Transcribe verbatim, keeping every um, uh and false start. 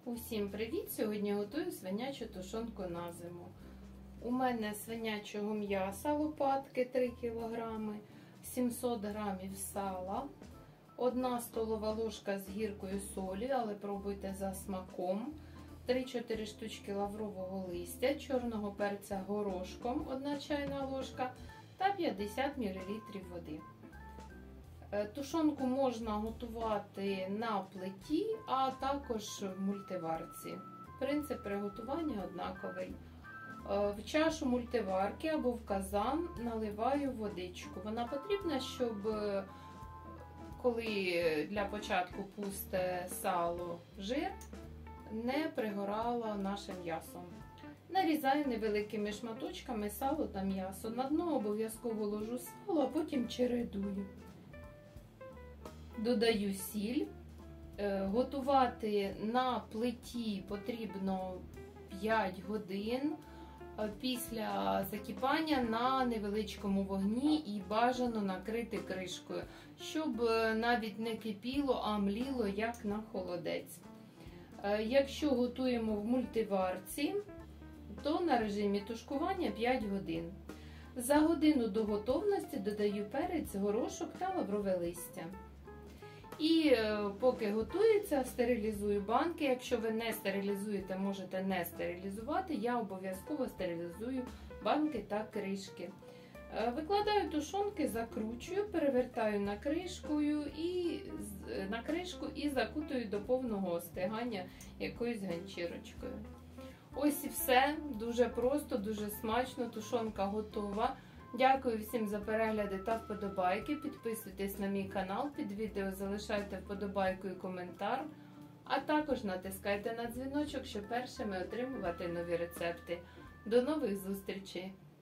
Усім привіт! Сьогодні готую свинячу тушонку на зиму. У мене свинячого м'яса лопатки три кілограми, сімсот грамів сала, одна столова ложка з гіркою солі, але пробуйте за смаком, три-чотири штучки лаврового листя, чорного перця горошком, одна чайна ложка та п'ятдесят мілілітрів води. Тушонку можна готувати на плиті, а також в мультиварці. Принцип приготування однаковий. В чашу мультиварки або в казан наливаю водичку. Вона потрібна, щоб коли для початку пусте сало жир, не пригорало наше м'ясо. Нарізаю невеликими шматочками сало та м'ясо. На дно обов'язково ложу сало, а потім чередую. Додаю сіль. Готувати на плиті потрібно п'ять годин після закипання на невеличкому вогні і бажано накрити кришкою, щоб навіть не кипіло, а мліло, як на холодець. Якщо готуємо в мультиварці, то на режимі тушкування п'ять годин. За годину до готовності додаю перець, горошок та лаврове листя. І поки готується, стерилізую банки. Якщо ви не стерилізуєте, можете не стерилізувати. Я обов'язково стерилізую банки та кришки. Викладаю тушонки, закручую, перевертаю на кришкою і, на кришку і закутую до повного остигання якоюсь ганчірочкою. Ось і все. Дуже просто, дуже смачно. Тушонка готова. Дякую всім за перегляди та вподобайки. Підписуйтесь на мій канал, під відео залишайте вподобайку і коментар. А також натискайте на дзвіночок, щоб першими отримувати нові рецепти. До нових зустрічей!